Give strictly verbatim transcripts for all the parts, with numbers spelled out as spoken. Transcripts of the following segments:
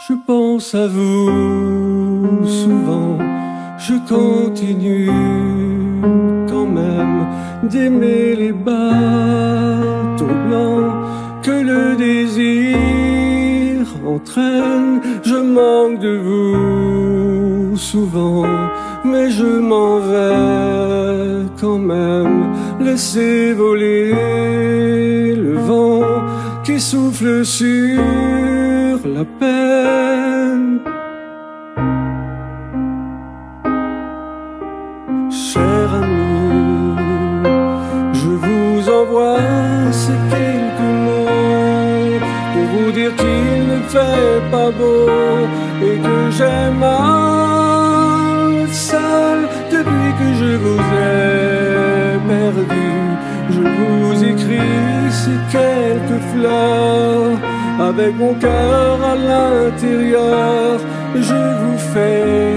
Je pense à vous souvent, je continue quand même d'aimer les bateaux blancs que le désir entraîne. Je manque de vous souvent, mais je m'en vais quand même. Laissez voler le vent qui souffle sur la peine. Cher ami, je vous envoie ces quelques mots pour vous dire qu'il ne fait pas beau et que j'ai mal seul depuis que je vous ai perdu. Je vous écris ces quelques fleurs avec mon cœur à l'intérieur. Je vous fais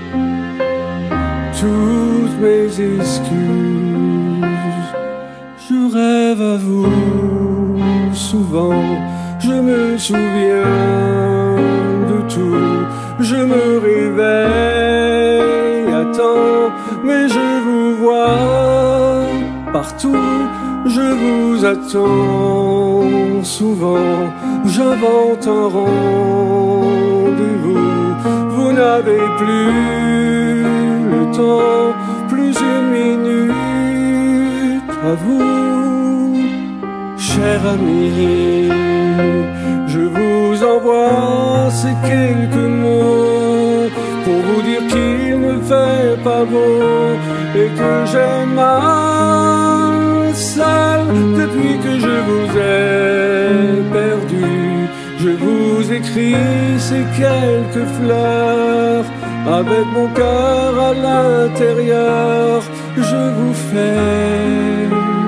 toutes mes excuses. Je rêve à vous souvent, je me souviens de tout. Je me réveille à temps, mais je vous vois partout. Je vous attends souvent, j'invente un rendez-vous. Vous n'avez plus le temps, plus une minute à vous. Cher ami, je vous envoie ces quelques mots pour vous dire qu'il ne fait pas beau et que j'ai mal seul depuis que je vous ai perdu. Je vous écris ces quelques fleurs avec mon cœur à l'intérieur. Je vous fais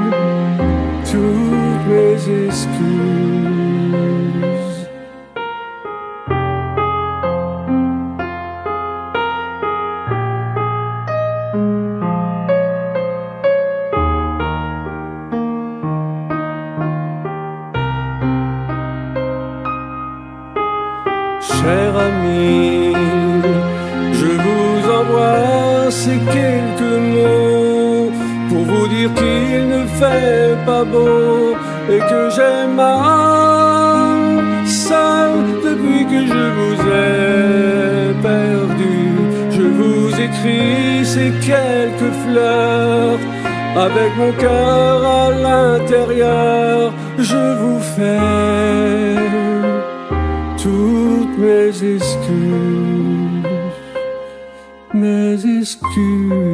toutes mes excuses. Cher ami, je vous envoie ces quelques mots pour vous dire qu'il ne fait pas beau et que j'ai mal seul depuis que je vous ai perdu. Je vous écris ces quelques fleurs avec mon cœur à l'intérieur. Je vous fais toutes mes excuses, mes excuses.